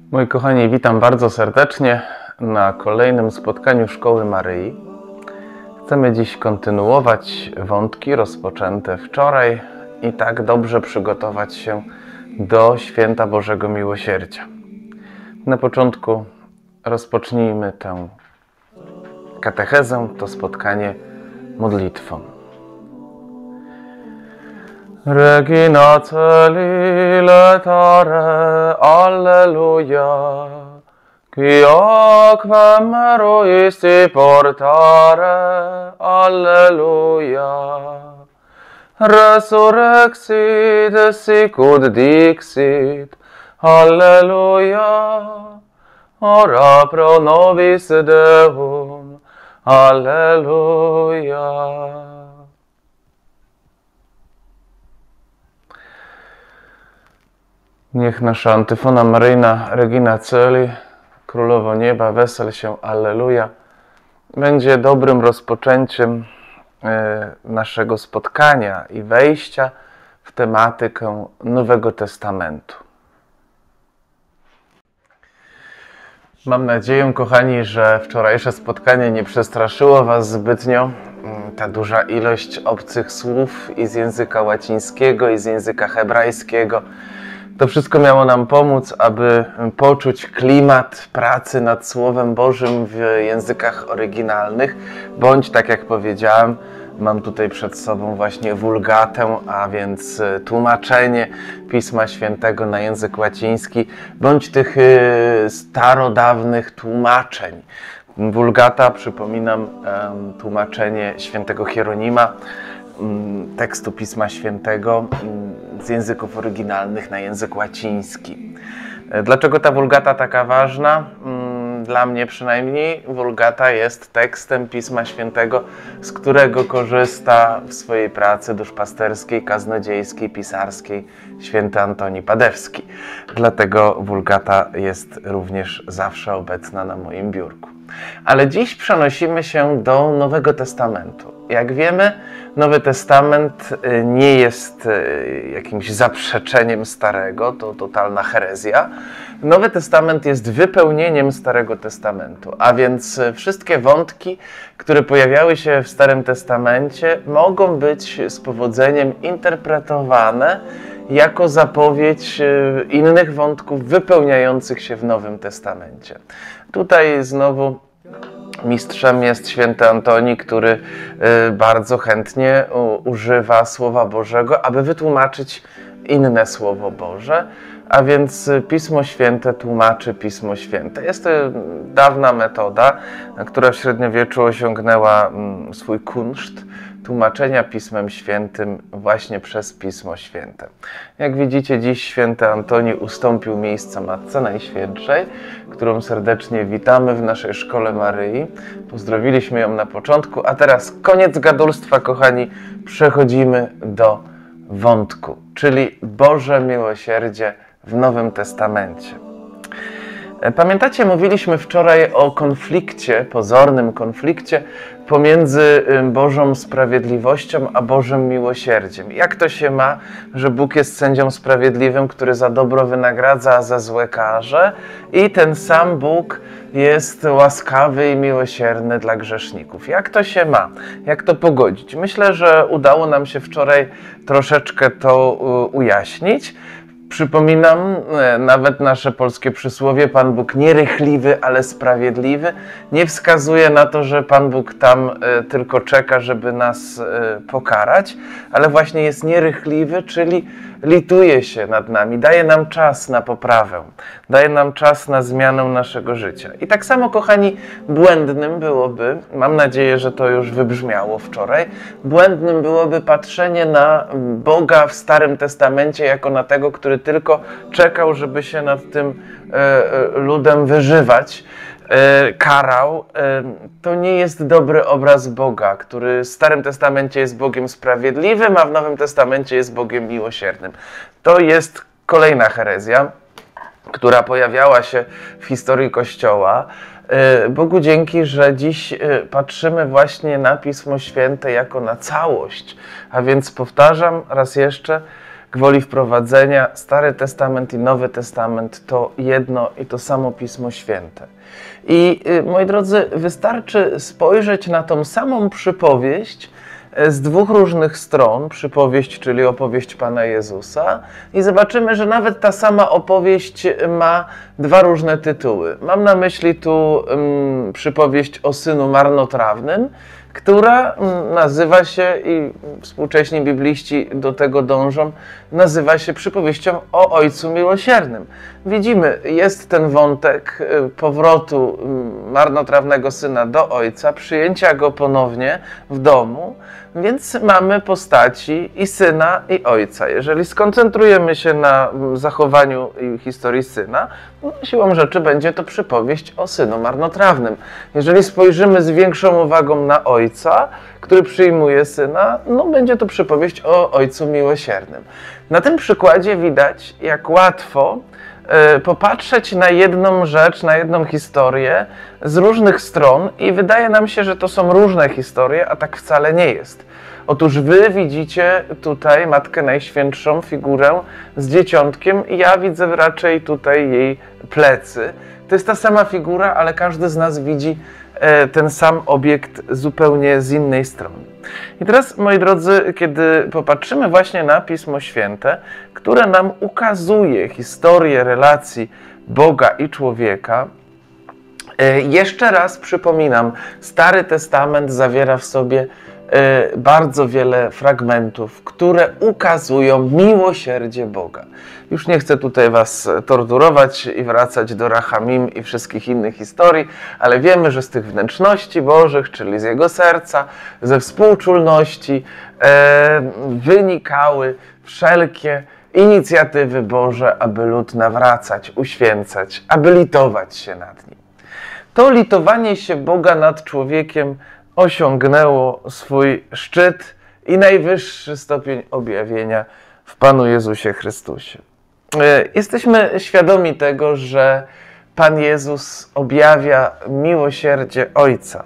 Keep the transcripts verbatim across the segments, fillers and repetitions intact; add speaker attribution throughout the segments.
Speaker 1: Moi kochani, witam bardzo serdecznie na kolejnym spotkaniu Szkoły Maryi. Chcemy dziś kontynuować wątki rozpoczęte wczoraj i tak dobrze przygotować się do Święta Bożego Miłosierdzia. Na początku rozpocznijmy tę katechezę, to spotkanie modlitwą. Regina celi letare, alleluja, qui aquam meruisti portare, alleluja. Resurrexit sicut dixit, alleluja. Ora pro nobis Deum, alleluja. Niech nasza antyfona maryjna Regina Celi, Królowo Nieba, wesel się, alleluja, będzie dobrym rozpoczęciem e, naszego spotkania i wejścia w tematykę Nowego Testamentu. Mam nadzieję, kochani, że wczorajsze spotkanie nie przestraszyło Was zbytnio. Ta duża ilość obcych słów i z języka łacińskiego, i z języka hebrajskiego. To wszystko miało nam pomóc, aby poczuć klimat pracy nad Słowem Bożym w językach oryginalnych, bądź, tak jak powiedziałem, mam tutaj przed sobą właśnie wulgatę, a więc tłumaczenie Pisma Świętego na język łaciński, bądź tych starodawnych tłumaczeń. Wulgata, przypominam, tłumaczenie świętego Hieronima, tekstu Pisma Świętego z języków oryginalnych na język łaciński. Dlaczego ta wulgata taka ważna? Dla mnie przynajmniej wulgata jest tekstem Pisma Świętego, z którego korzysta w swojej pracy duszpasterskiej, kaznodziejskiej, pisarskiej święty Antoni Padewski. Dlatego wulgata jest również zawsze obecna na moim biurku. Ale dziś przenosimy się do Nowego Testamentu. Jak wiemy, Nowy Testament nie jest jakimś zaprzeczeniem Starego, to totalna herezja. Nowy Testament jest wypełnieniem Starego Testamentu, a więc wszystkie wątki, które pojawiały się w Starym Testamencie, mogą być z powodzeniem interpretowane jako zapowiedź innych wątków wypełniających się w Nowym Testamencie. Tutaj znowu mistrzem jest święty Antoni, który bardzo chętnie używa Słowa Bożego, aby wytłumaczyć inne Słowo Boże, a więc Pismo Święte tłumaczy Pismo Święte. Jest to dawna metoda, która w średniowieczu osiągnęła swój kunszt tłumaczenia Pismem Świętym właśnie przez Pismo Święte. Jak widzicie, dziś święty Antoni ustąpił miejsca Matce Najświętszej, którą serdecznie witamy w naszej Szkole Maryi. Pozdrowiliśmy ją na początku, a teraz koniec gadulstwa, kochani, przechodzimy do wątku, czyli Boże Miłosierdzie w Nowym Testamencie. Pamiętacie, mówiliśmy wczoraj o konflikcie, pozornym konflikcie pomiędzy Bożą Sprawiedliwością a Bożym Miłosierdziem. Jak to się ma, że Bóg jest sędzią sprawiedliwym, który za dobro wynagradza, a za złe karze, i ten sam Bóg jest łaskawy i miłosierny dla grzeszników? Jak to się ma? Jak to pogodzić? Myślę, że udało nam się wczoraj troszeczkę to ujaśnić. Przypominam nawet nasze polskie przysłowie: Pan Bóg nie rychliwy, ale sprawiedliwy. Nie wskazuje na to, że Pan Bóg tam tylko czeka, żeby nas pokarać, ale właśnie jest nierychliwy, czyli lituje się nad nami, daje nam czas na poprawę, daje nam czas na zmianę naszego życia. I tak samo, kochani, błędnym byłoby, mam nadzieję, że to już wybrzmiało wczoraj, błędnym byłoby patrzenie na Boga w Starym Testamencie jako na tego, który tylko czekał, żeby się nad tym e, ludem wyżywać, e, karał. E, to nie jest dobry obraz Boga, który w Starym Testamencie jest Bogiem sprawiedliwym, a w Nowym Testamencie jest Bogiem miłosiernym. To jest kolejna herezja, która pojawiała się w historii Kościoła. Bogu dzięki, że dziś patrzymy właśnie na Pismo Święte jako na całość. A więc powtarzam raz jeszcze, gwoli wprowadzenia, Stary Testament i Nowy Testament to jedno i to samo Pismo Święte. I moi drodzy, wystarczy spojrzeć na tą samą przypowieść z dwóch różnych stron, przypowieść, czyli opowieść Pana Jezusa, i zobaczymy, że nawet ta sama opowieść ma dwa różne tytuły. Mam na myśli tu um, przypowieść o synu marnotrawnym, która nazywa się, i współcześni bibliści do tego dążą, nazywa się przypowieścią o Ojcu Miłosiernym. Widzimy, jest ten wątek powrotu marnotrawnego syna do ojca, przyjęcia go ponownie w domu, więc mamy postaci i syna, i ojca. Jeżeli skoncentrujemy się na zachowaniu i historii syna, no, siłą rzeczy będzie to przypowieść o synu marnotrawnym. Jeżeli spojrzymy z większą uwagą na ojca, który przyjmuje syna, no będzie to przypowieść o Ojcu Miłosiernym. Na tym przykładzie widać, jak łatwo y, popatrzeć na jedną rzecz, na jedną historię z różnych stron i wydaje nam się, że to są różne historie, a tak wcale nie jest. Otóż wy widzicie tutaj Matkę Najświętszą, figurę z dzieciątkiem, i ja widzę raczej tutaj jej plecy. To jest ta sama figura, ale każdy z nas widzi ten sam obiekt zupełnie z innej strony. I teraz, moi drodzy, kiedy popatrzymy właśnie na Pismo Święte, które nam ukazuje historię relacji Boga i człowieka, jeszcze raz przypominam, Stary Testament zawiera w sobie bardzo wiele fragmentów, które ukazują miłosierdzie Boga. Już nie chcę tutaj was torturować i wracać do Rachamim i wszystkich innych historii, ale wiemy, że z tych wnętrzności Bożych, czyli z Jego serca, ze współczulności e, wynikały wszelkie inicjatywy Boże, aby lud nawracać, uświęcać, aby litować się nad nim. To litowanie się Boga nad człowiekiem osiągnęło swój szczyt i najwyższy stopień objawienia w Panu Jezusie Chrystusie. Jesteśmy świadomi tego, że Pan Jezus objawia miłosierdzie Ojca.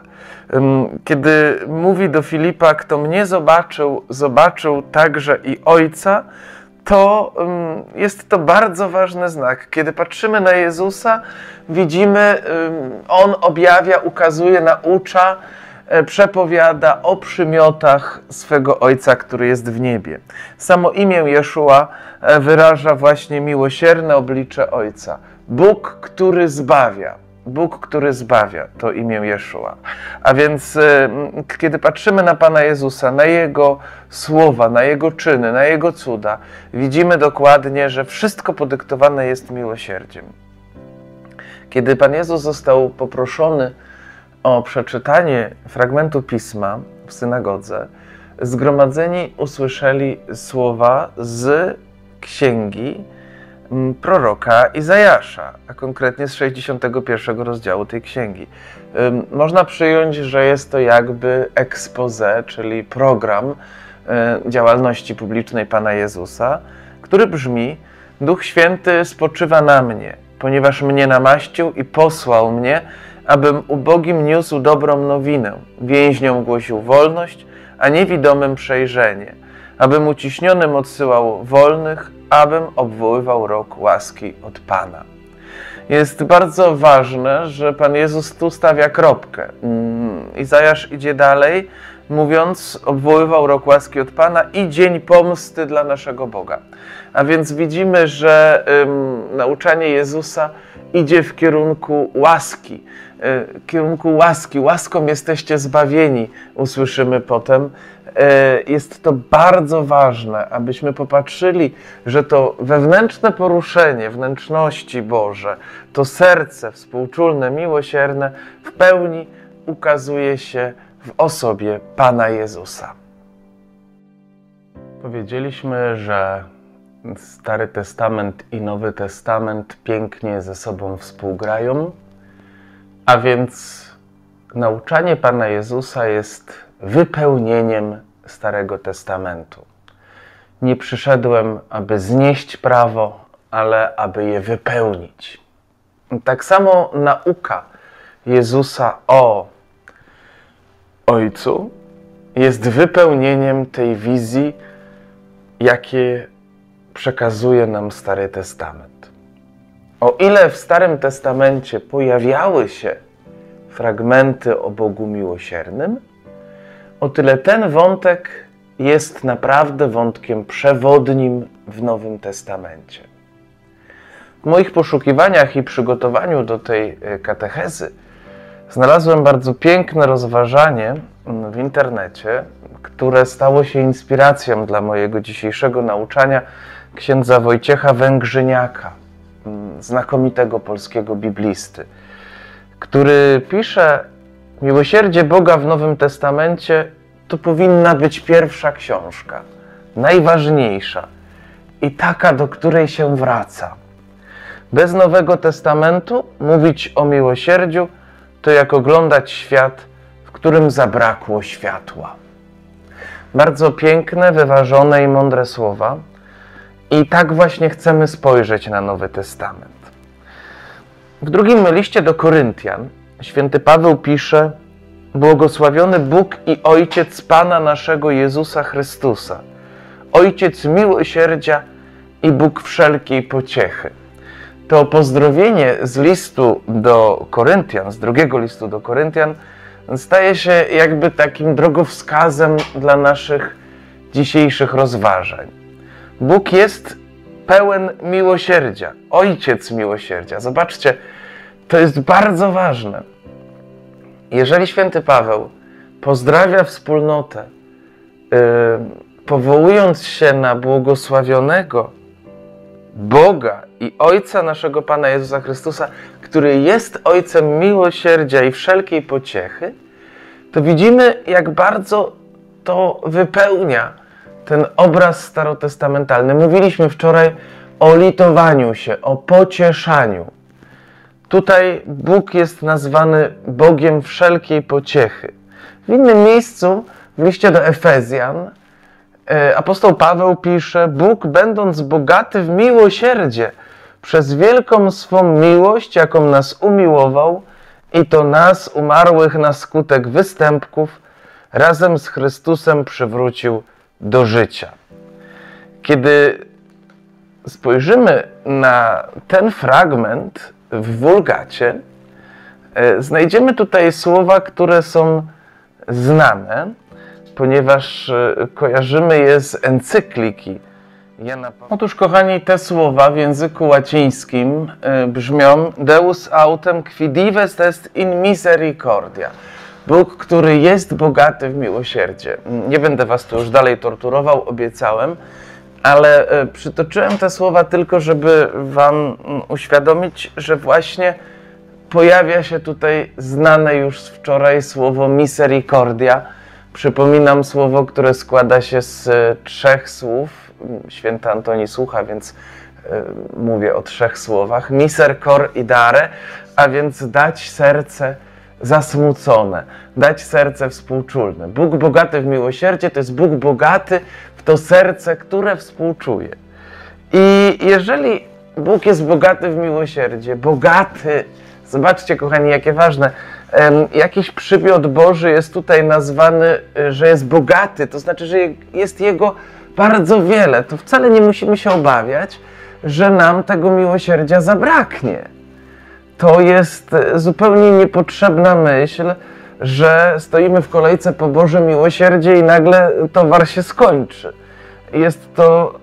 Speaker 1: Kiedy mówi do Filipa, kto mnie zobaczył, zobaczył także i Ojca, to jest to bardzo ważny znak. Kiedy patrzymy na Jezusa, widzimy, On objawia, ukazuje, naucza, przepowiada o przymiotach swego Ojca, który jest w niebie. Samo imię Jeszua wyraża właśnie miłosierne oblicze Ojca. Bóg, który zbawia. Bóg, który zbawia, to imię Jeszua. A więc kiedy patrzymy na Pana Jezusa, na Jego słowa, na Jego czyny, na Jego cuda, widzimy dokładnie, że wszystko podyktowane jest miłosierdziem. Kiedy Pan Jezus został poproszony o przeczytanie fragmentu Pisma w synagodze, zgromadzeni usłyszeli słowa z księgi proroka Izajasza, a konkretnie z sześćdziesiątego pierwszego rozdziału tej księgi. Można przyjąć, że jest to jakby expose, czyli program działalności publicznej Pana Jezusa, który brzmi: Duch Święty spoczywa na mnie, ponieważ mnie namaścił i posłał mnie, abym ubogim niósł dobrą nowinę, więźniom głosił wolność, a niewidomym przejrzenie, abym uciśnionym odsyłał wolnych, abym obwoływał rok łaski od Pana. Jest bardzo ważne, że Pan Jezus tu stawia kropkę. Izajasz idzie dalej, mówiąc, obwoływał rok łaski od Pana i dzień pomsty dla naszego Boga. A więc widzimy, że um, nauczanie Jezusa idzie w kierunku łaski, w kierunku łaski. Łaską jesteście zbawieni, usłyszymy potem. Jest to bardzo ważne, abyśmy popatrzyli, że to wewnętrzne poruszenie wnętrzności Boże, to serce współczulne, miłosierne w pełni ukazuje się w osobie Pana Jezusa. Powiedzieliśmy, że Stary Testament i Nowy Testament pięknie ze sobą współgrają, a więc nauczanie Pana Jezusa jest wypełnieniem Starego Testamentu. Nie przyszedłem, aby znieść prawo, ale aby je wypełnić. Tak samo nauka Jezusa o Ojcu jest wypełnieniem tej wizji, jakie przekazuje nam Stary Testament. O ile w Starym Testamencie pojawiały się fragmenty o Bogu miłosiernym, o tyle ten wątek jest naprawdę wątkiem przewodnim w Nowym Testamencie. W moich poszukiwaniach i przygotowaniu do tej katechezy znalazłem bardzo piękne rozważanie w internecie, które stało się inspiracją dla mojego dzisiejszego nauczania księdza Wojciecha Węgrzyniaka, znakomitego polskiego biblisty, który pisze: miłosierdzie Boga w Nowym Testamencie to powinna być pierwsza książka, najważniejsza i taka, do której się wraca. Bez Nowego Testamentu mówić o miłosierdziu to jak oglądać świat, w którym zabrakło światła. Bardzo piękne, wyważone i mądre słowa. I tak właśnie chcemy spojrzeć na Nowy Testament. W drugim liście do Koryntian święty Paweł pisze: błogosławiony Bóg i Ojciec Pana naszego Jezusa Chrystusa, Ojciec miłosierdzia i Bóg wszelkiej pociechy. To pozdrowienie z listu do Koryntian, z drugiego listu do Koryntian, staje się jakby takim drogowskazem dla naszych dzisiejszych rozważań. Bóg jest pełen miłosierdzia, Ojciec miłosierdzia. Zobaczcie, to jest bardzo ważne. Jeżeli święty Paweł pozdrawia wspólnotę, yy, powołując się na błogosławionego Boga i Ojca naszego Pana Jezusa Chrystusa, który jest Ojcem miłosierdzia i wszelkiej pociechy, to widzimy, jak bardzo to wypełnia ten obraz starotestamentalny. Mówiliśmy wczoraj o litowaniu się, o pocieszaniu. Tutaj Bóg jest nazwany Bogiem wszelkiej pociechy. W innym miejscu, w liście do Efezjan, apostoł Paweł pisze: Bóg, będąc bogaty w miłosierdzie, przez wielką swą miłość, jaką nas umiłował, i to nas, umarłych na skutek występków, razem z Chrystusem przywrócił do życia. Kiedy spojrzymy na ten fragment w Wulgacie, znajdziemy tutaj słowa, które są znane, ponieważ kojarzymy je z encykliki Jana Pawła. Otóż, kochani, te słowa w języku łacińskim brzmią: Deus autem qui dives est in misericordia. Bóg, który jest bogaty w miłosierdzie. Nie będę was tu już dalej torturował, obiecałem, ale przytoczyłem te słowa tylko, żeby wam uświadomić, że właśnie pojawia się tutaj znane już z wczoraj słowo misericordia. Przypominam słowo, które składa się z trzech słów. Święty Antoni słucha, więc y, mówię o trzech słowach. Miser, cor i dare, a więc dać serce zasmucone, dać serce współczulne. Bóg bogaty w miłosierdzie to jest Bóg bogaty w to serce, które współczuje. I jeżeli Bóg jest bogaty w miłosierdzie, bogaty, zobaczcie, kochani, jakie ważne, jakiś przymiot Boży jest tutaj nazwany, że jest bogaty, to znaczy, że jest Jego bardzo wiele. To wcale nie musimy się obawiać, że nam tego miłosierdzia zabraknie. To jest zupełnie niepotrzebna myśl, że stoimy w kolejce po Boże miłosierdzie i nagle towar się skończy. Jest to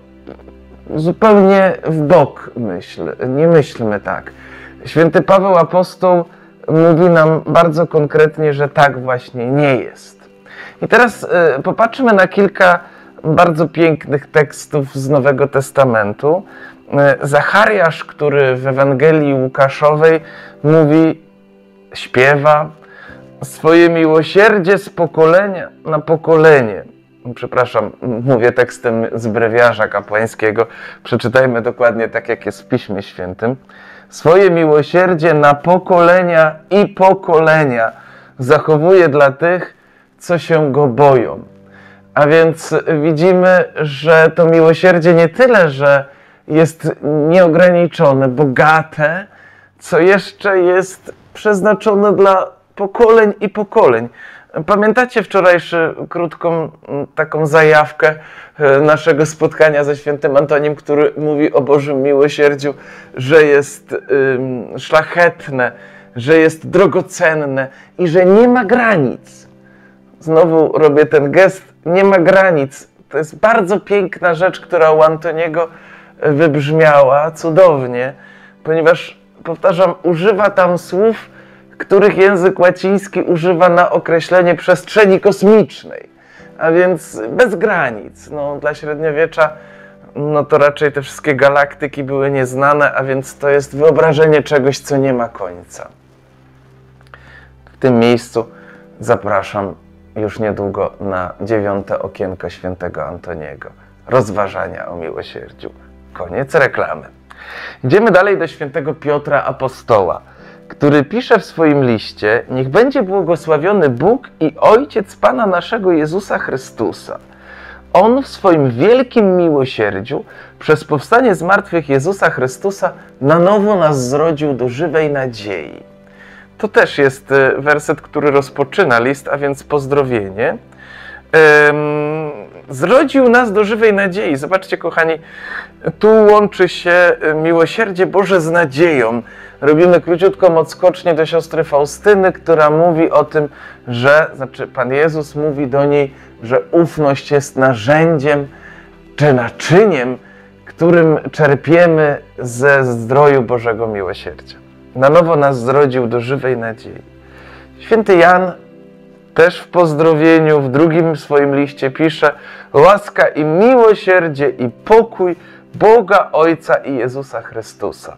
Speaker 1: zupełnie w bok myśl. Nie myślmy tak. Święty Paweł apostoł mówi nam bardzo konkretnie, że tak właśnie nie jest. I teraz y, popatrzmy na kilka bardzo pięknych tekstów z Nowego Testamentu. Y, Zachariasz, który w Ewangelii Łukaszowej mówi, śpiewa: swoje miłosierdzie z pokolenia na pokolenie. Przepraszam, mówię tekstem z brewiarza kapłańskiego. Przeczytajmy dokładnie tak, jak jest w Piśmie Świętym. Swoje miłosierdzie na pokolenia i pokolenia zachowuje dla tych, co się Go boją. A więc widzimy, że to miłosierdzie nie tyle, że jest nieograniczone, bogate, co jeszcze jest przeznaczone dla pokoleń i pokoleń. Pamiętacie wczorajszy krótką taką zajawkę naszego spotkania ze świętym Antoniem, który mówi o Bożym miłosierdziu, że jest ym, szlachetne, że jest drogocenne i że nie ma granic. Znowu robię ten gest, nie ma granic. To jest bardzo piękna rzecz, która u Antoniego wybrzmiała cudownie, ponieważ, powtarzam, używa tam słów, których język łaciński używa na określenie przestrzeni kosmicznej, a więc bez granic. No, dla średniowiecza no to raczej te wszystkie galaktyki były nieznane, a więc to jest wyobrażenie czegoś, co nie ma końca. W tym miejscu zapraszam już niedługo na dziewiąte okienko świętego Antoniego. Rozważania o miłosierdziu. Koniec reklamy. Idziemy dalej do świętego Piotra Apostoła, który pisze w swoim liście: niech będzie błogosławiony Bóg i Ojciec Pana naszego Jezusa Chrystusa. On w swoim wielkim miłosierdziu przez powstanie z martwych Jezusa Chrystusa na nowo nas zrodził do żywej nadziei. To też jest werset, który rozpoczyna list, a więc pozdrowienie. Um, zrodził nas do żywej nadziei. Zobaczcie, kochani, tu łączy się miłosierdzie Boże z nadzieją. Robimy króciutką odskocznię do siostry Faustyny, która mówi o tym, że, znaczy Pan Jezus mówi do niej, że ufność jest narzędziem czy naczyniem, którym czerpiemy ze zdroju Bożego miłosierdzia. Na nowo nas zrodził do żywej nadziei. Święty Jan też w pozdrowieniu, w drugim swoim liście pisze: łaska i miłosierdzie i pokój Boga Ojca i Jezusa Chrystusa.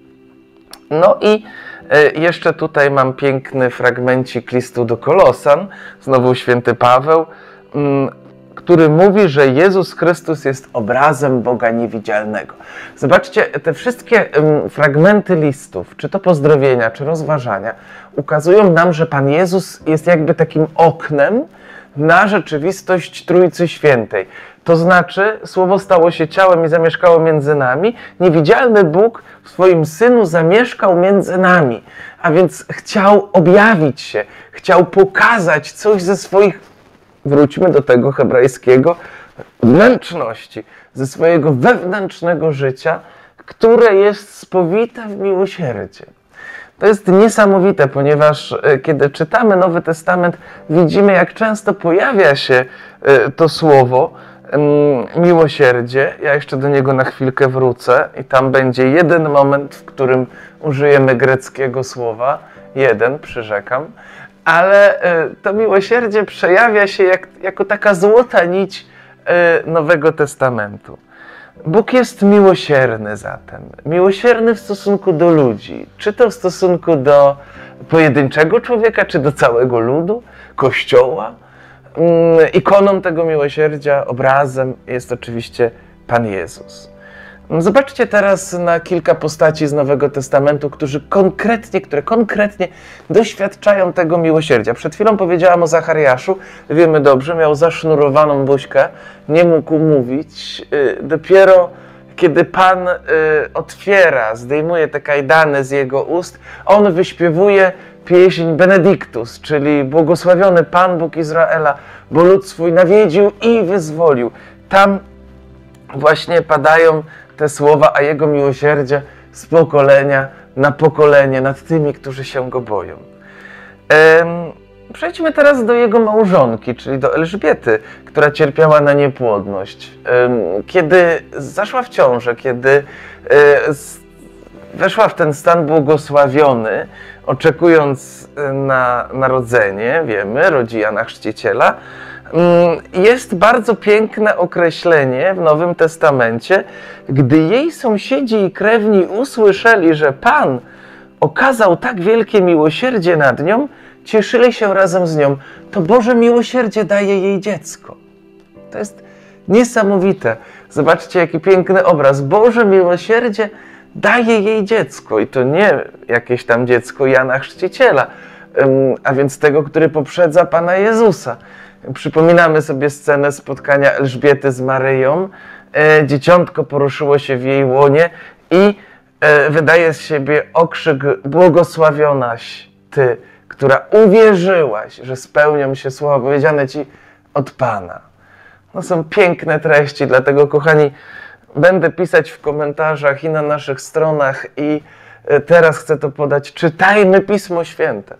Speaker 1: No i jeszcze tutaj mam piękny fragmencik listu do Kolosan, znowu święty Paweł, który mówi, że Jezus Chrystus jest obrazem Boga niewidzialnego. Zobaczcie, te wszystkie fragmenty listów, czy to pozdrowienia, czy rozważania, ukazują nam, że Pan Jezus jest jakby takim oknem na rzeczywistość Trójcy Świętej. To znaczy, Słowo stało się ciałem i zamieszkało między nami. Niewidzialny Bóg w swoim Synu zamieszkał między nami, a więc chciał objawić się, chciał pokazać coś ze swoich, wróćmy do tego hebrajskiego, wnętrzności, ze swojego wewnętrznego życia, które jest spowite w miłosierdzie. To jest niesamowite, ponieważ kiedy czytamy Nowy Testament, widzimy, jak często pojawia się to słowo miłosierdzie. Ja jeszcze do niego na chwilkę wrócę i tam będzie jeden moment, w którym użyjemy greckiego słowa. Jeden, przyrzekam. Ale to miłosierdzie przejawia się jak, jako taka złota nić Nowego Testamentu. Bóg jest miłosierny zatem. Miłosierny w stosunku do ludzi. Czy to w stosunku do pojedynczego człowieka, czy do całego ludu, Kościoła. Ikoną tego miłosierdzia, obrazem jest oczywiście Pan Jezus. Zobaczcie teraz na kilka postaci z Nowego Testamentu, którzy konkretnie, które konkretnie doświadczają tego miłosierdzia. Przed chwilą powiedziałam o Zachariaszu. Wiemy dobrze, miał zasznurowaną buźkę, nie mógł mówić. Dopiero kiedy Pan otwiera, zdejmuje te kajdany z jego ust, on wyśpiewuje pieśń Benedictus, czyli błogosławiony Pan Bóg Izraela, bo lud swój nawiedził i wyzwolił. Tam właśnie padają te słowa, a Jego miłosierdzie z pokolenia na pokolenie nad tymi, którzy się Go boją. Ehm, przejdźmy teraz do Jego małżonki, czyli do Elżbiety, która cierpiała na niepłodność. Ehm, kiedy zaszła w ciążę, kiedy e, z, weszła w ten stan błogosławiony, oczekując na narodzenie, wiemy, rodzi Jana Chrzciciela, jest bardzo piękne określenie w Nowym Testamencie: gdy jej sąsiedzi i krewni usłyszeli, że Pan okazał tak wielkie miłosierdzie nad nią, cieszyli się razem z nią. To Boże miłosierdzie daje jej dziecko. To jest niesamowite. Zobaczcie, jaki piękny obraz. Boże miłosierdzie daje jej dziecko. I to nie jakieś tam dziecko Jana Chrzciciela, a więc tego, który poprzedza Pana Jezusa. Przypominamy sobie scenę spotkania Elżbiety z Maryją. E, dzieciątko poruszyło się w jej łonie i e, wydaje z siebie okrzyk: błogosławionaś Ty, która uwierzyłaś, że spełnią się słowa powiedziane Ci od Pana. No są piękne treści, dlatego kochani, będę pisać w komentarzach i na naszych stronach i teraz chcę to podać. Czytajmy Pismo Święte.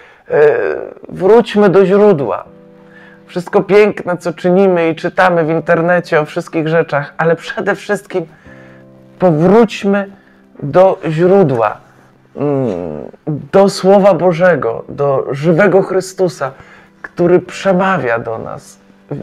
Speaker 1: Wróćmy do źródła. Wszystko piękne, co czynimy i czytamy w internecie o wszystkich rzeczach, ale przede wszystkim powróćmy do źródła, do Słowa Bożego, do żywego Chrystusa, który przemawia do nas.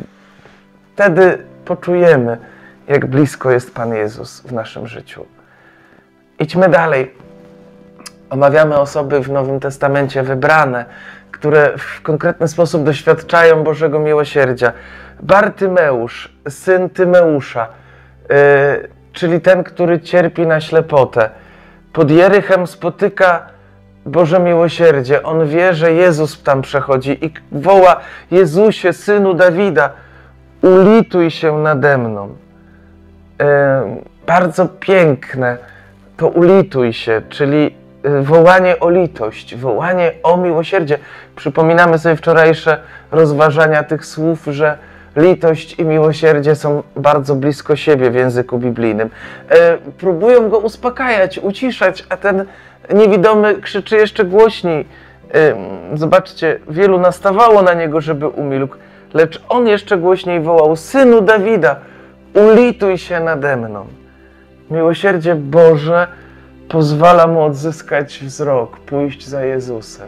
Speaker 1: Wtedy poczujemy, jak blisko jest Pan Jezus w naszym życiu. Idźmy dalej. Omawiamy osoby w Nowym Testamencie wybrane, które w konkretny sposób doświadczają Bożego miłosierdzia. Bartymeusz, syn Tymeusza, yy, czyli ten, który cierpi na ślepotę. Pod Jerychem spotyka Boże miłosierdzie. On wie, że Jezus tam przechodzi i woła: Jezusie, synu Dawida, ulituj się nade mną. Yy, bardzo piękne to ulituj się, czyli wołanie o litość, wołanie o miłosierdzie. Przypominamy sobie wczorajsze rozważania tych słów, że litość i miłosierdzie są bardzo blisko siebie w języku biblijnym. E, próbują go uspokajać, uciszać, a ten niewidomy krzyczy jeszcze głośniej. E, zobaczcie, wielu nastawało na niego, żeby umilkł, lecz on jeszcze głośniej wołał: Synu Dawida, ulituj się nade mną. Miłosierdzie Boże pozwala mu odzyskać wzrok, pójść za Jezusem.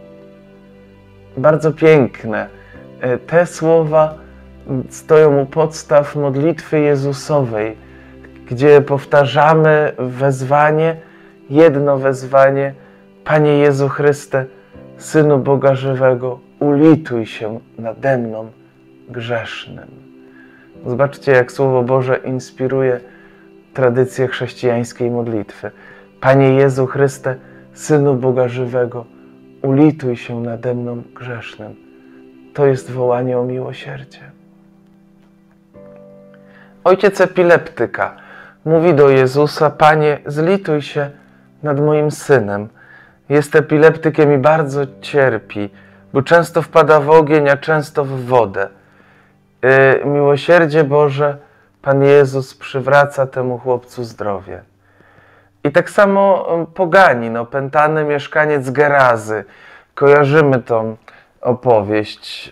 Speaker 1: Bardzo piękne. Te słowa stoją u podstaw modlitwy Jezusowej, gdzie powtarzamy wezwanie, jedno wezwanie: Panie Jezu Chryste, Synu Boga żywego, ulituj się nade mną grzesznym. Zobaczcie, jak Słowo Boże inspiruje tradycję chrześcijańskiej modlitwy. Panie Jezu Chryste, Synu Boga żywego, ulituj się nade mną grzesznym. To jest wołanie o miłosierdzie. Ojciec epileptyka mówi do Jezusa: Panie, zlituj się nad moim synem. Jest epileptykiem i bardzo cierpi, bo często wpada w ogień, a często w wodę. Yy, miłosierdzie Boże, Pan Jezus przywraca temu chłopcu zdrowie. I tak samo poganin, opętany mieszkaniec Gerazy. Kojarzymy tą opowieść,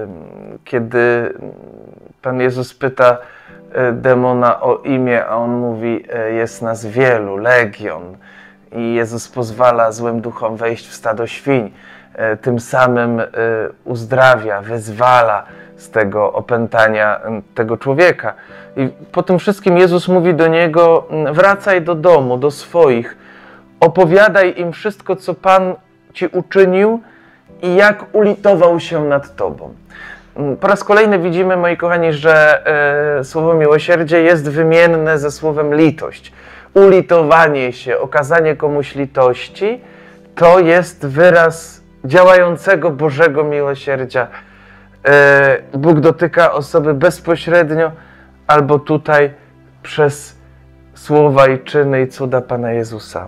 Speaker 1: kiedy Pan Jezus pyta demona o imię, a on mówi: jest nas wielu, legion. I Jezus pozwala złym duchom wejść w stado świń. Tym samym uzdrawia, wyzwala z tego opętania tego człowieka. I po tym wszystkim Jezus mówi do niego: wracaj do domu, do swoich, opowiadaj im wszystko, co Pan Ci uczynił i jak ulitował się nad Tobą. Po raz kolejny widzimy, moi kochani, że e, słowo miłosierdzie jest wymienne ze słowem litość. Ulitowanie się, okazanie komuś litości to jest wyraz działającego Bożego miłosierdzia. E, Bóg dotyka osoby bezpośrednio albo tutaj przez słowa i czyny i cuda Pana Jezusa.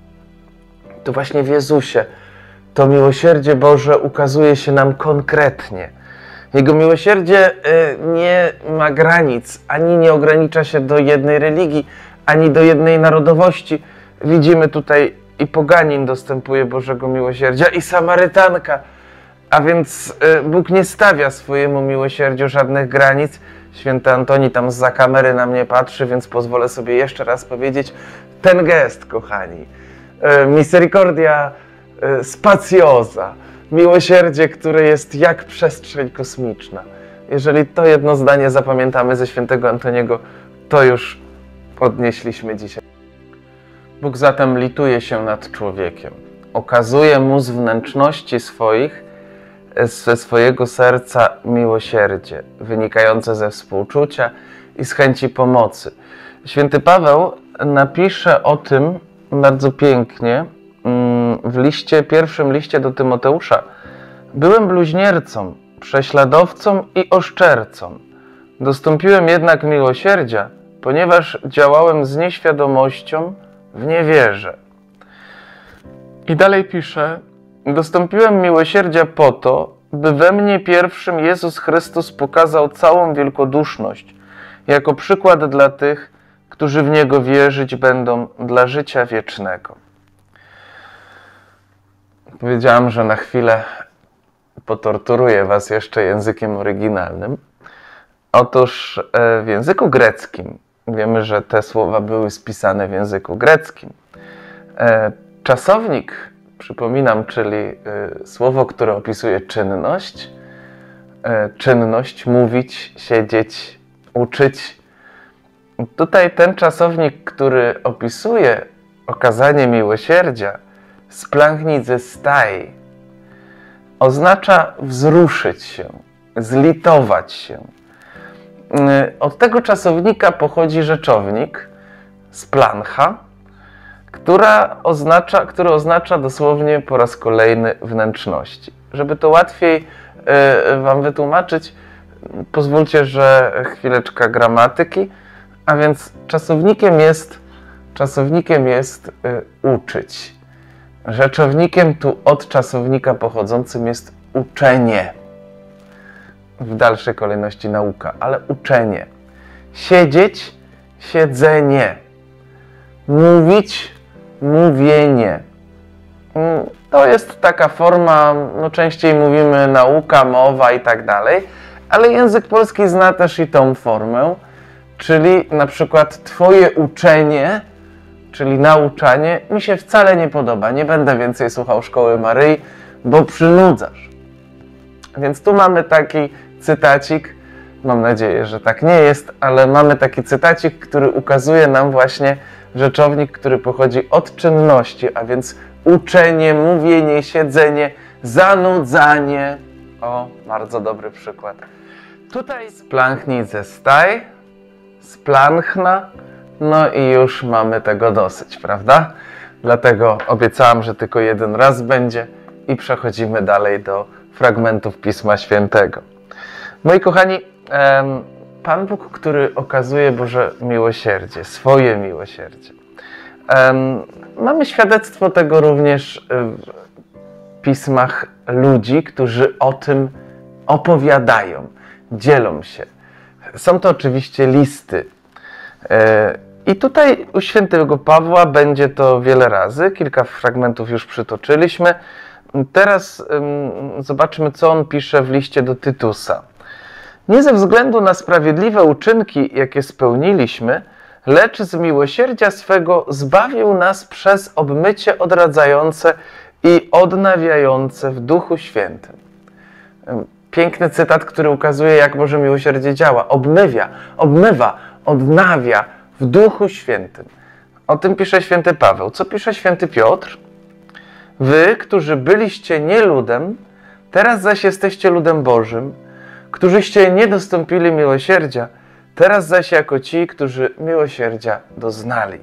Speaker 1: To właśnie w Jezusie to miłosierdzie Boże ukazuje się nam konkretnie. Jego miłosierdzie nie ma granic, ani nie ogranicza się do jednej religii, ani do jednej narodowości. Widzimy tutaj i poganin dostępuje Bożego miłosierdzia, i Samarytanka. A więc Bóg nie stawia swojemu miłosierdziu żadnych granic. Święty Antoni tam zza kamery na mnie patrzy, więc pozwolę sobie jeszcze raz powiedzieć ten gest, kochani. Misericordia spaciosa. Miłosierdzie, które jest jak przestrzeń kosmiczna. Jeżeli to jedno zdanie zapamiętamy ze świętego Antoniego, to już podnieśliśmy dzisiaj. Bóg zatem lituje się nad człowiekiem. Okazuje mu z wnętrzności swoich, ze swojego serca miłosierdzie, wynikające ze współczucia i z chęci pomocy. Święty Paweł napisze o tym bardzo pięknie w liście, pierwszym liście do Tymoteusza. Byłem bluźniercą, prześladowcą i oszczercą. Dostąpiłem jednak miłosierdzia, ponieważ działałem z nieświadomością w niewierze. I dalej pisze: Dostąpiłem miłosierdzia po to, by we mnie pierwszym Jezus Chrystus pokazał całą wielkoduszność, jako przykład dla tych, którzy w Niego wierzyć będą dla życia wiecznego. Powiedziałam, że na chwilę potorturuję was jeszcze językiem oryginalnym. Otóż w języku greckim, wiemy, że te słowa były spisane w języku greckim. Czasownik, przypominam, czyli słowo, które opisuje czynność, czynność, mówić, siedzieć, uczyć. Tutaj ten czasownik, który opisuje okazanie miłosierdzia, splanchnidzestai, oznacza wzruszyć się, zlitować się. Od tego czasownika pochodzi rzeczownik splancha, która oznacza, który oznacza dosłownie po raz kolejny wnętrzności. Żeby to łatwiej y, wam wytłumaczyć, pozwólcie, że chwileczka gramatyki, a więc czasownikiem jest, czasownikiem jest y, uczyć. Rzeczownikiem tu od czasownika pochodzącym jest uczenie. W dalszej kolejności nauka, ale uczenie. Siedzieć, siedzenie. Mówić, mówienie. To jest taka forma, no częściej mówimy nauka, mowa i tak dalej, ale język polski zna też i tą formę, czyli na przykład twoje uczenie, czyli nauczanie, mi się wcale nie podoba. Nie będę więcej słuchał Szkoły Maryi, bo przynudzasz. Więc tu mamy taki cytacik, mam nadzieję, że tak nie jest, ale mamy taki cytacik, który ukazuje nam właśnie rzeczownik, który pochodzi od czynności, a więc uczenie, mówienie, siedzenie, zanudzanie. O, bardzo dobry przykład. Tutaj splanchnidzestai, splanchna, no i już mamy tego dosyć, prawda? Dlatego obiecałam, że tylko jeden raz będzie i przechodzimy dalej do fragmentów Pisma Świętego. Moi kochani, Pan Bóg, który okazuje Boże miłosierdzie, swoje miłosierdzie. Mamy świadectwo tego również w pismach ludzi, którzy o tym opowiadają, dzielą się. Są to oczywiście listy. I tutaj u świętego Pawła będzie to wiele razy, kilka fragmentów już przytoczyliśmy. Teraz um, zobaczmy, co on pisze w liście do Tytusa. Nie ze względu na sprawiedliwe uczynki, jakie spełniliśmy, lecz z miłosierdzia swego zbawił nas przez obmycie odradzające i odnawiające w Duchu Świętym. Piękny cytat, który ukazuje, jak Boże miłosierdzie działa. Obmywia, obmywa, odnawia w Duchu Świętym. O tym pisze święty Paweł. Co pisze święty Piotr? Wy, którzy byliście nie ludem, teraz zaś jesteście ludem Bożym, którzyście nie dostąpili miłosierdzia, teraz zaś jako ci, którzy miłosierdzia doznali.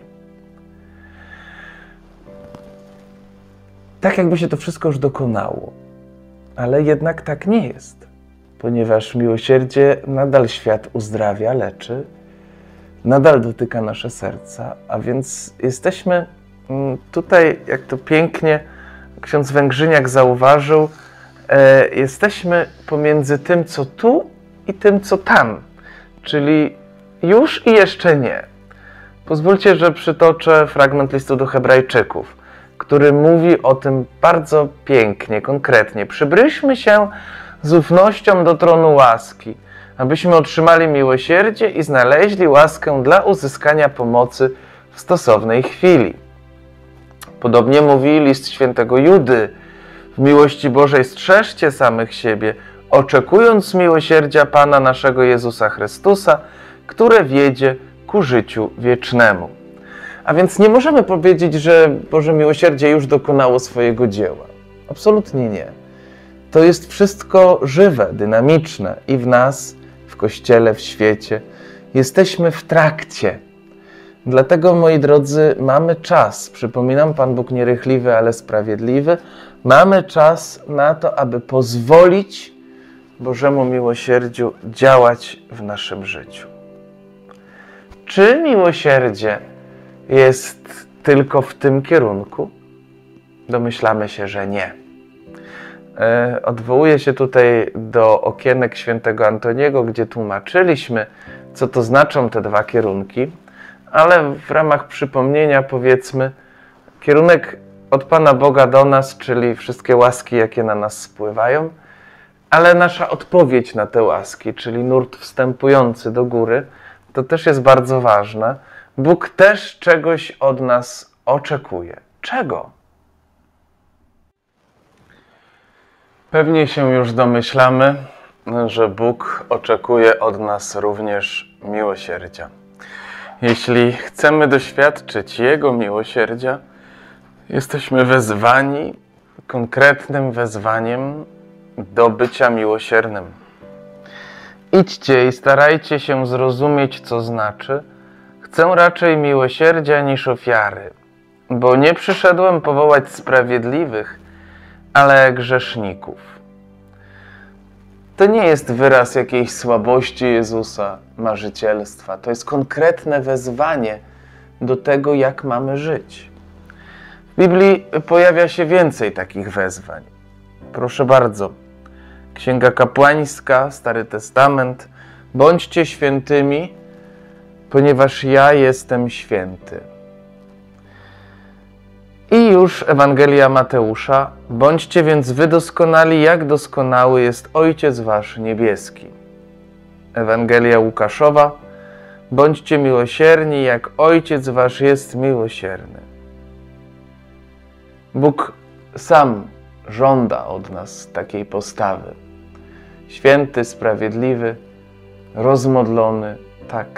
Speaker 1: Tak jakby się to wszystko już dokonało, ale jednak tak nie jest, ponieważ miłosierdzie nadal świat uzdrawia, leczy, nadal dotyka nasze serca, a więc jesteśmy tutaj, jak to pięknie ksiądz Węgrzyniak zauważył, e, jesteśmy pomiędzy tym, co tu i tym, co tam, czyli już i jeszcze nie. Pozwólcie, że przytoczę fragment listu do Hebrajczyków, który mówi o tym bardzo pięknie, konkretnie. Przybryśmy się z ufnością do tronu łaski, abyśmy otrzymali miłosierdzie i znaleźli łaskę dla uzyskania pomocy w stosownej chwili. Podobnie mówi list świętego Judy. W miłości Bożej strzeżcie samych siebie, oczekując miłosierdzia Pana naszego Jezusa Chrystusa, które wiedzie ku życiu wiecznemu. A więc nie możemy powiedzieć, że Boże miłosierdzie już dokonało swojego dzieła. Absolutnie nie. To jest wszystko żywe, dynamiczne i w nas, w Kościele, w świecie. Jesteśmy w trakcie. Dlatego, moi drodzy, mamy czas. Przypominam, Pan Bóg nierychliwy, ale sprawiedliwy. Mamy czas na to, aby pozwolić Bożemu miłosierdziu działać w naszym życiu. Czy miłosierdzie jest tylko w tym kierunku? Domyślamy się, że nie. Odwołuję się tutaj do okienek świętego Antoniego, gdzie tłumaczyliśmy, co to znaczą te dwa kierunki, ale w ramach przypomnienia powiedzmy, kierunek od Pana Boga do nas, czyli wszystkie łaski, jakie na nas spływają, ale nasza odpowiedź na te łaski, czyli nurt wstępujący do góry, to też jest bardzo ważne. Bóg też czegoś od nas oczekuje. Czego? Pewnie się już domyślamy, że Bóg oczekuje od nas również miłosierdzia. Jeśli chcemy doświadczyć Jego miłosierdzia, jesteśmy wezwani konkretnym wezwaniem do bycia miłosiernym. Idźcie i starajcie się zrozumieć, co znaczy: chcę raczej miłosierdzia niż ofiary, bo nie przyszedłem powołać sprawiedliwych, ale grzeszników. To nie jest wyraz jakiejś słabości Jezusa, marzycielstwa. To jest konkretne wezwanie do tego, jak mamy żyć. W Biblii pojawia się więcej takich wezwań. Proszę bardzo. Księga Kapłańska, Stary Testament. Bądźcie świętymi, ponieważ ja jestem święty. I już Ewangelia Mateusza. Bądźcie więc wy doskonali, jak doskonały jest Ojciec wasz niebieski. Ewangelia Łukaszowa. Bądźcie miłosierni, jak Ojciec wasz jest miłosierny. Bóg sam żąda od nas takiej postawy. Święty, sprawiedliwy, rozmodlony, tak,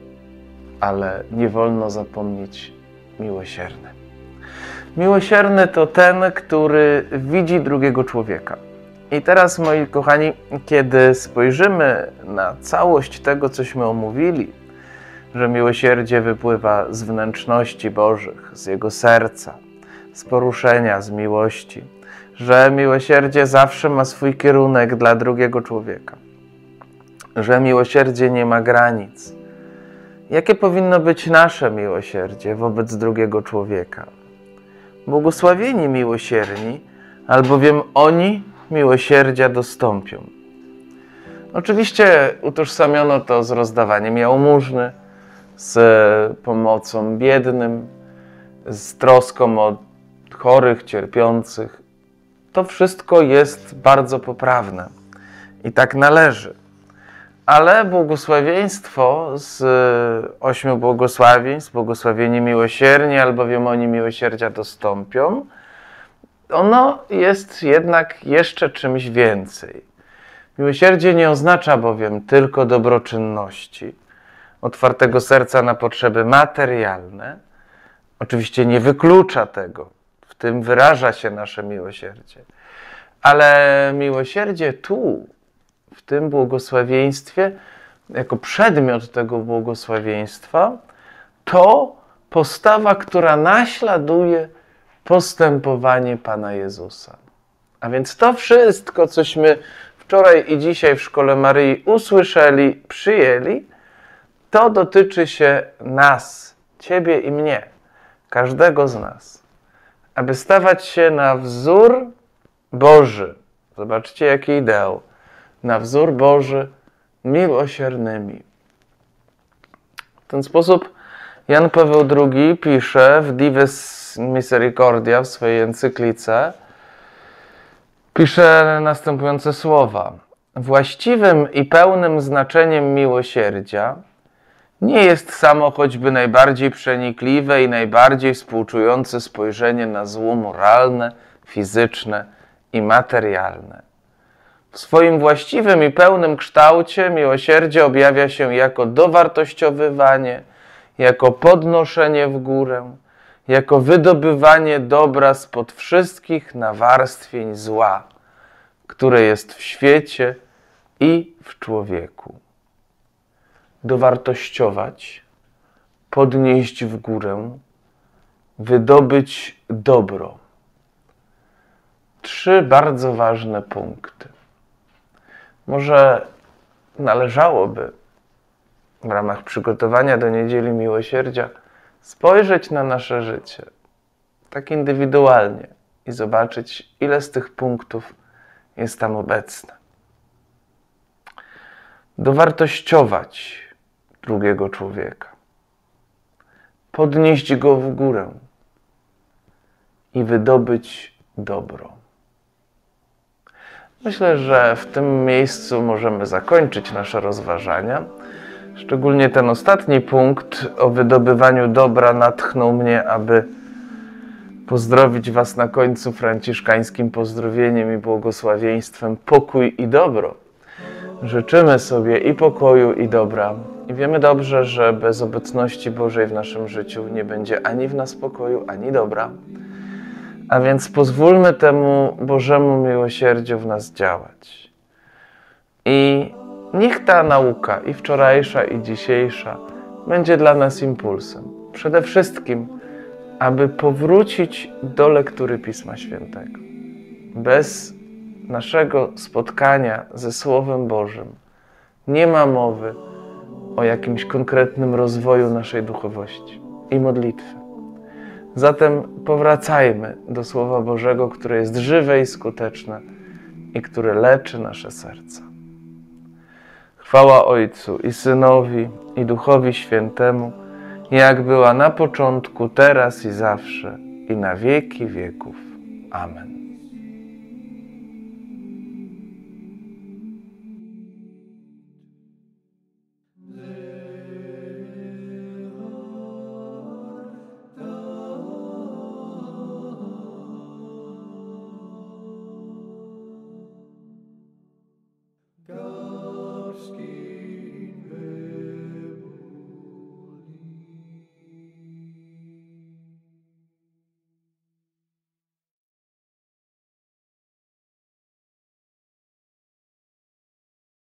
Speaker 1: ale nie wolno zapomnieć miłosierny. Miłosierny to ten, który widzi drugiego człowieka. I teraz, moi kochani, kiedy spojrzymy na całość tego, cośmy omówili, że miłosierdzie wypływa z wnętrzności Bożych, z Jego serca, z poruszenia, z miłości, że miłosierdzie zawsze ma swój kierunek dla drugiego człowieka, że miłosierdzie nie ma granic. Jakie powinno być nasze miłosierdzie wobec drugiego człowieka? Błogosławieni miłosierni, albowiem oni miłosierdzia dostąpią. Oczywiście utożsamiono to z rozdawaniem jałmużny, z pomocą biednym, z troską o chorych, cierpiących. To wszystko jest bardzo poprawne i tak należy. Ale błogosławieństwo z ośmiu błogosławieństw, błogosławieni miłosierni, albowiem oni miłosierdzia dostąpią, ono jest jednak jeszcze czymś więcej. Miłosierdzie nie oznacza bowiem tylko dobroczynności, otwartego serca na potrzeby materialne. Oczywiście nie wyklucza tego, w tym wyraża się nasze miłosierdzie. Ale miłosierdzie tu, w tym błogosławieństwie, jako przedmiot tego błogosławieństwa, to postawa, która naśladuje postępowanie Pana Jezusa. A więc to wszystko, cośmy wczoraj i dzisiaj w Szkole Maryi usłyszeli, przyjęli, to dotyczy się nas, Ciebie i mnie, każdego z nas. Aby stawać się na wzór Boży. Zobaczcie, jaki ideał. Na wzór Boży miłosiernymi. W ten sposób Jan Paweł drugi pisze w Dives Misericordia, w swojej encyklice, pisze następujące słowa. Właściwym i pełnym znaczeniem miłosierdzia nie jest samo choćby najbardziej przenikliwe i najbardziej współczujące spojrzenie na zło moralne, fizyczne i materialne. W swoim właściwym i pełnym kształcie miłosierdzie objawia się jako dowartościowywanie, jako podnoszenie w górę, jako wydobywanie dobra spod wszystkich nawarstwień zła, które jest w świecie i w człowieku. Dowartościować, podnieść w górę, wydobyć dobro. Trzy bardzo ważne punkty. Może należałoby w ramach przygotowania do Niedzieli Miłosierdzia spojrzeć na nasze życie tak indywidualnie i zobaczyć, ile z tych punktów jest tam obecne. Dowartościować drugiego człowieka, podnieść go w górę i wydobyć dobro. Myślę, że w tym miejscu możemy zakończyć nasze rozważania. Szczególnie ten ostatni punkt o wydobywaniu dobra natchnął mnie, aby pozdrowić Was na końcu franciszkańskim pozdrowieniem i błogosławieństwem pokój i dobro. Życzymy sobie i pokoju, i dobra. I wiemy dobrze, że bez obecności Bożej w naszym życiu nie będzie ani w nas pokoju, ani dobra. A więc pozwólmy temu Bożemu miłosierdziu w nas działać. I niech ta nauka, i wczorajsza, i dzisiejsza, będzie dla nas impulsem. Przede wszystkim, aby powrócić do lektury Pisma Świętego. Bez naszego spotkania ze Słowem Bożym nie ma mowy o jakimś konkretnym rozwoju naszej duchowości i modlitwy. Zatem powracajmy do Słowa Bożego, które jest żywe i skuteczne i które leczy nasze serca. Chwała Ojcu i Synowi, i Duchowi Świętemu, jak była na początku, teraz i zawsze, i na wieki wieków. Amen.